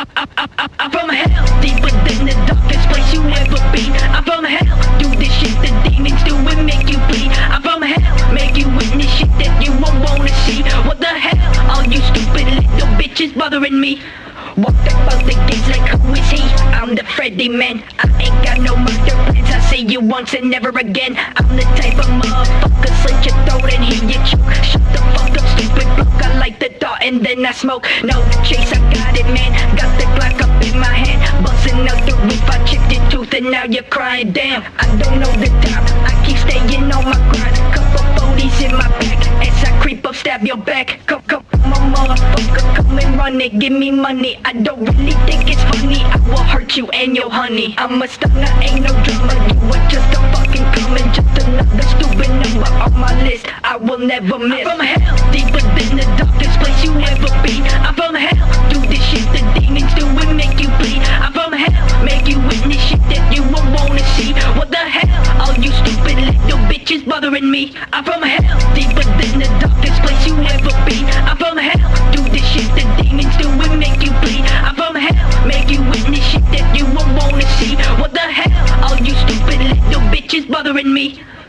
I'm from hell, deeper than the darkest place you ever be. I'm from hell, do the shit the demons do and make you bleed. I'm from hell, make you witness shit that you won't wanna see. What the hell, all you stupid little bitches bothering me? Walked up out the gates like who is he? I'm the Freddy man, I ain't got no murder plans. I see you once and never again. I'm the type of motherfucker slit your throat and hear you choke. Shut the fuck up stupid bloke, I like the thought and then I smoke. No chase, I got it man, got the Glock up in my hand. Busting out the roof, I chipped your tooth and now you're crying. Damn, I don't know the time, I keep staying on my grind. Couple 40s in my back, as I creep up stab your back. Come on motherfucker, come and run it, give me money. I don't really think it's funny, I will hurt you and your honey. I'm a stunner, ain't no drama, you are just a fucking coming. Just another stupid number on my list, I will never miss. I'm from hell, deeper than the darkest place you ever be. I'm from hell, do the shit the demons do and make you bleed. I'm from hell, make you witness shit that you won't wanna see. What the hell, all you stupid little bitches bothering me? I'm from hell, deeper than the darkest place you ever be. I'm from hell, do the shit the demons do and make you bleed. I'm from hell, make you witness shit that you won't wanna see. What the hell, all you stupid little bitches bothering me?